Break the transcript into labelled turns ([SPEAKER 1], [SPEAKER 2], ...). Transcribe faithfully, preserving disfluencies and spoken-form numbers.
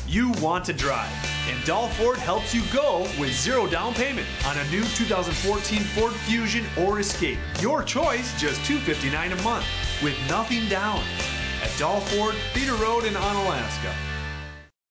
[SPEAKER 1] you want to drive. And Dahl Ford helps you go with zero down payment on a new two thousand fourteen Ford Fusion or Escape. Your choice, just two hundred fifty-nine dollars a month with nothing down. At Dahl Ford, Theater Road in Onalaska.